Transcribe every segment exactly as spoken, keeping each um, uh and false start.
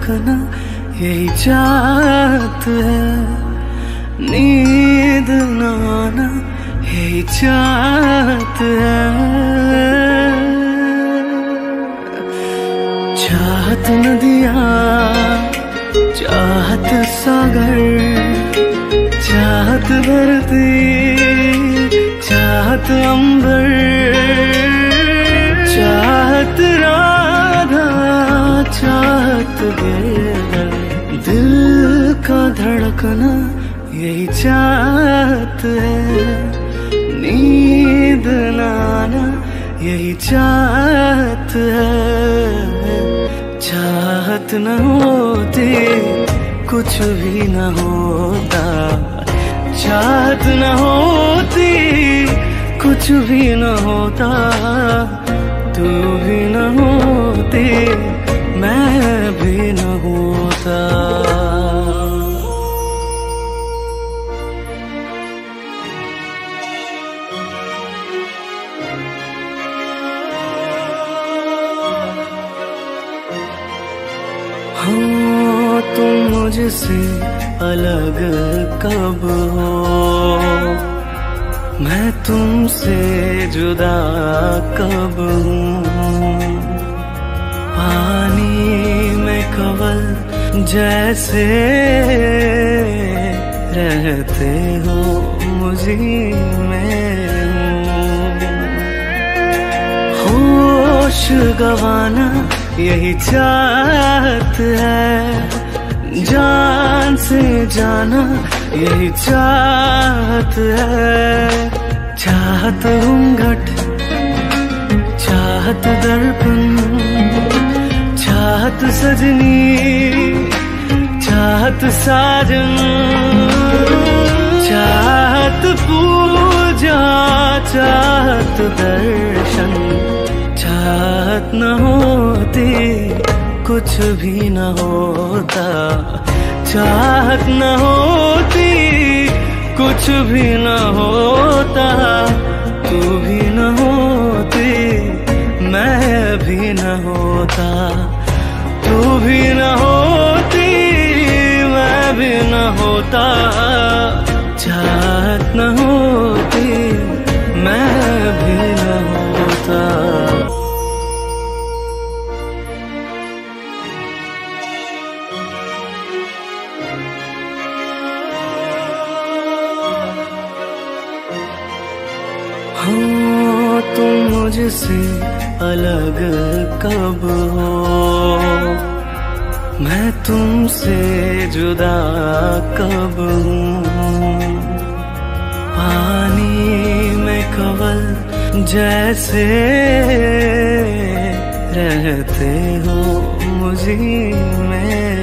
धड़कना यही चाहत है, नींद न आना यही चाहत है। चाहत नदियाँ, चाहत सागर, चाहत धरती, चाहत अंबर, चाहत राधा, चाहत गिरधर। दिल का धड़कना यही चाहत है, नींद न आना यही चाहत है। चाहत न होती कुछ भी न होता, चाहत न होती कुछ भी न होता। तू भी न होती मैं भी न होता। हाँ तुम मुझसे अलग कब हो, मैं तुमसे जुदा कब हूँ। पानी में कंवल जैसे रहते हो मुझी में हूँ। होश गवाना यही चाहत है, जान से जाना यही चाहत है। चाहत घूंघट, चाहत दर्पण, चाहत सजनी, चाहत साजन, चाहत पूजा, चाहत दर्शन। चाहत न होती कुछ भी न होता, चाहत न होती कुछ भी न होता। तू भी न होती मैं भी न होता, तू भी न होती मैं भी न होता। चाहत न होती मैं भी न होता। हाँ तुम मुझसे अलग कब हो, मैं तुमसे जुदा कब हूँ। पानी में कंवल जैसे रहते हो मुझी में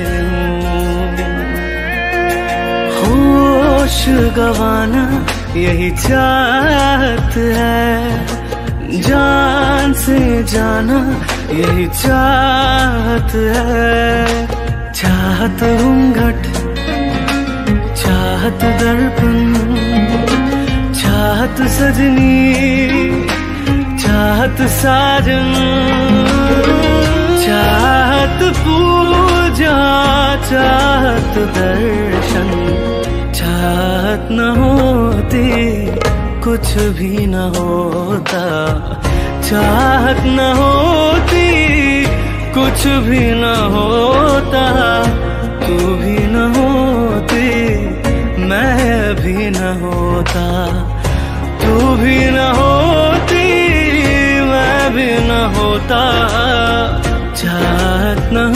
हूँ। होश गवाना यही चाहत है, जान से जाना यही चाहत है। चाहत घूंघट, चाहत दर्पण, चाहत सजनी, चाहत साजन, चाहत पूजा, चाहत दर्शन। चाहत न होती कुछ भी न होता, चाहत न होती कुछ भी न होता। तू भी न होती मैं भी न होता, तू भी न होती मैं भी न होता। चाहत न